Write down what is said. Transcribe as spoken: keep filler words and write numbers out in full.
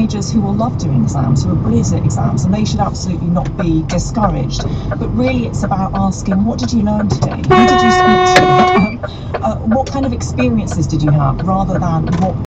teenagers who will love doing exams, who are brilliant at exams, and they should absolutely not be discouraged. But really it's about asking, what did you learn today? Who did you speak to? Um, uh, what kind of experiences did you have, rather than what